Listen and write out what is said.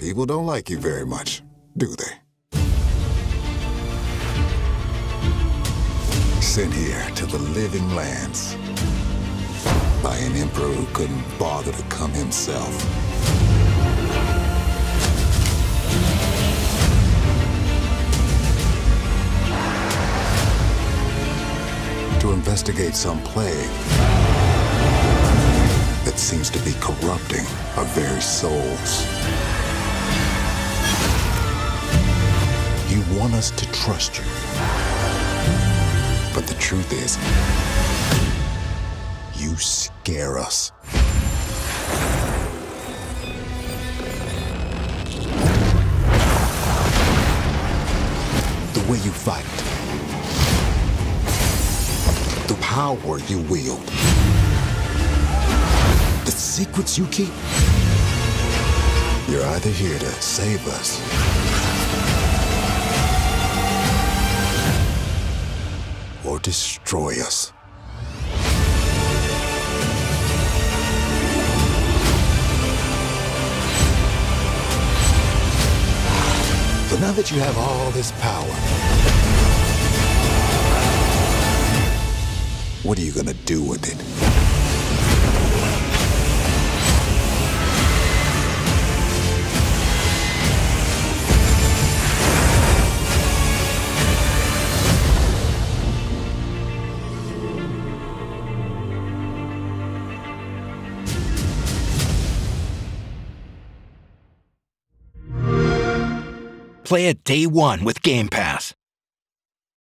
People don't like you very much, do they? Sent here to the living lands by an emperor who couldn't bother to come himself. To investigate some plague that seems to be corrupting our very souls. You want us to trust you. But the truth is, you scare us. The way you fight. The power you wield. The secrets you keep. You're either here to save us or destroy us. So now that you have all this power, what are you gonna do with it? Play it day one with Game Pass.